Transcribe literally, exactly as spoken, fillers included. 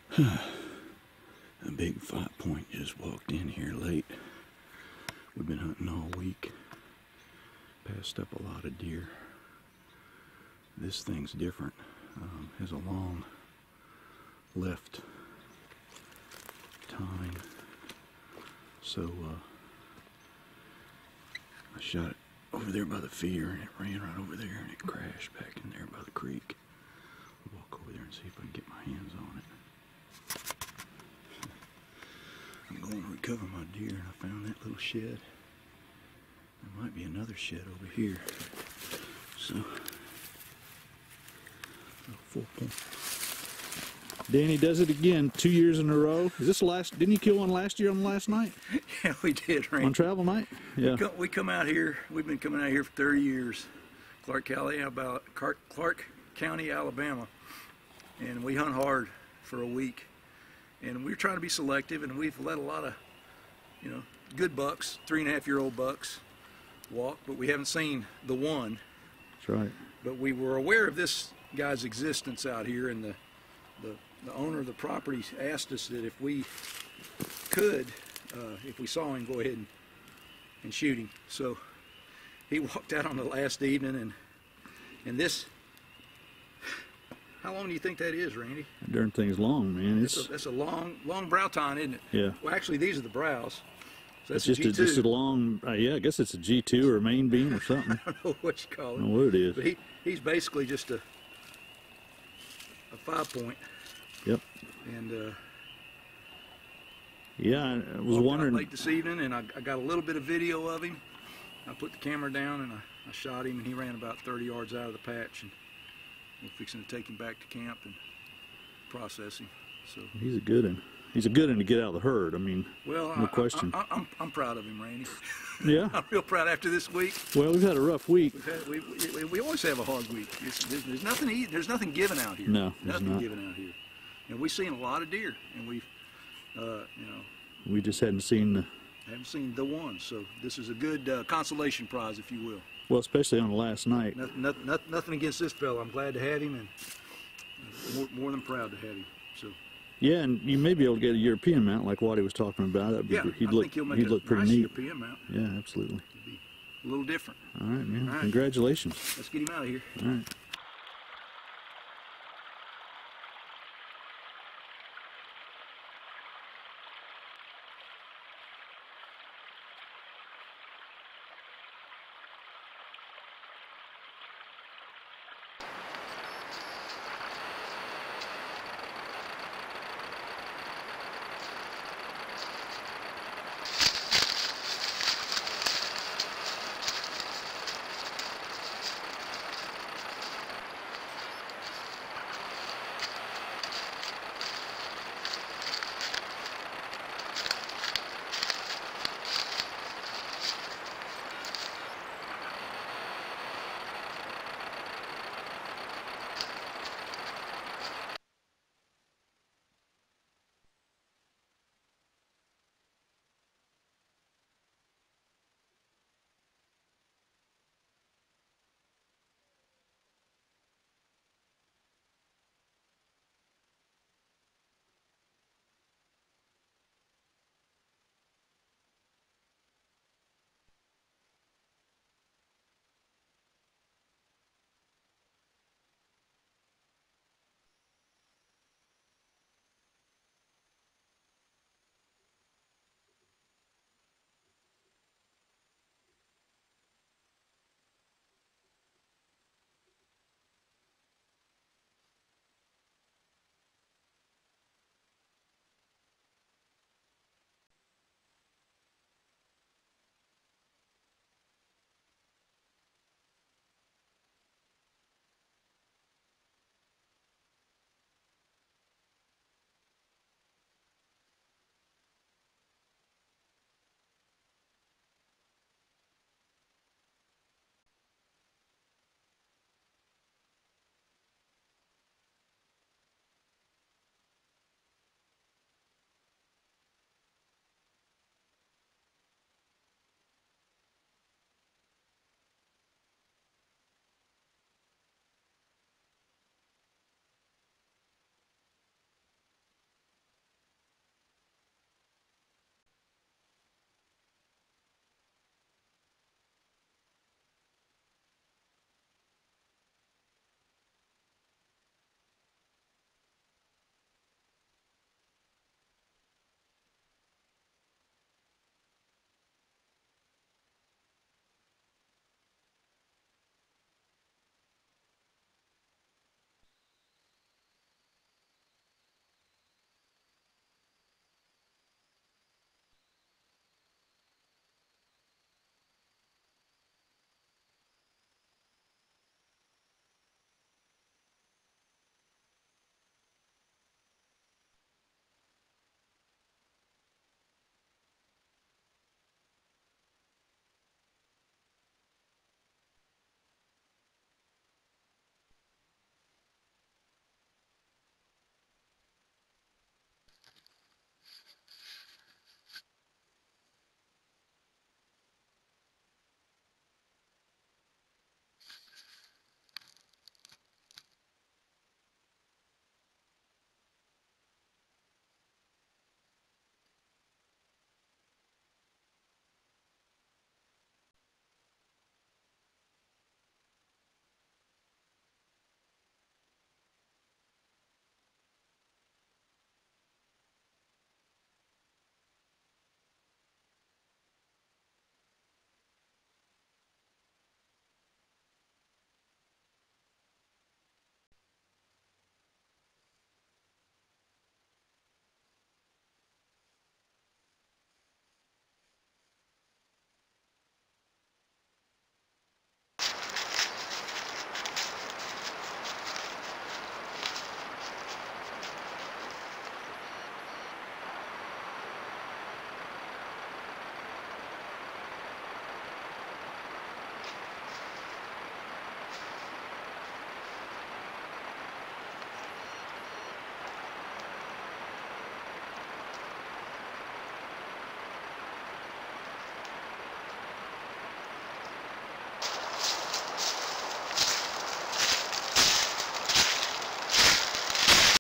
A big five point just walked in here late. We've been hunting all week. Passed up a lot of deer. This thing's different. Um, has a long left tine. So uh, I shot it over there by the feeder and it ran right over there and it crashed back in there by the creek. I'll walk over there and see if I can get my hands on it. I'm going to recover my deer and I found that little shed. There might be another shed over here. So, four point. Danny does it again, two years in a row. Is this the last? Didn't you kill one last year on the last night? Yeah, we did, Randy. On travel night? Yeah. We come, we come out here. We've been coming out here for thirty years. Clark County, about Clark County, Alabama, and we hunt hard for a week. And we're trying to be selective, and we've let a lot of, you know, good bucks, three and a half year old bucks, walk, but we haven't seen the one. That's right. But we were aware of this guy's existence out here, and the the, the owner of the property asked us that if we could, uh, if we saw him, go ahead and, and shoot him. So he walked out on the last evening, and and this. How long do you think that is, Randy? That darn thing's long, man. It's that's a, that's a long, long brow tine, isn't it? Yeah. Well, actually, these are the brows. So that's it's just a G two. A, just a long, uh, yeah, I guess it's a G two or a main beam or something. I don't know what you call it. I don't know what it is. But he, he's basically just a, a five point. Yep. And uh, yeah, I was walked wondering. out late this evening, and I, I got a little bit of video of him. I put the camera down and I, I shot him, and he ran about thirty yards out of the patch. And we're fixing to take him back to camp and process him. So he's a good one. He's a good one to get out of the herd. I mean, well, no I, question. I, I, I'm, I'm proud of him, Randy. Yeah. I'm real proud after this week. Well, we've had a rough week. We've had, we, we, we always have a hard week. It's, there's, there's nothing eat, there's nothing given out here. No, there's nothing not. given out here. And we've seen a lot of deer, and we've, uh, you know, we just hadn't seen the. haven't seen the one. So this is a good uh, consolation prize, if you will. Well, especially on the last night. Nothing, nothing, nothing, nothing against this fellow. I'm glad to have him, and more, more than proud to have him. So. Yeah, and you may be able to get a European mount like Waddy was talking about. That'd be, Yeah, he'd I look, think he'll make he'd a look pretty nice neat. European mount. Yeah, absolutely. It'd be a little different. All right, man. All right. Congratulations. Let's get him out of here. All right.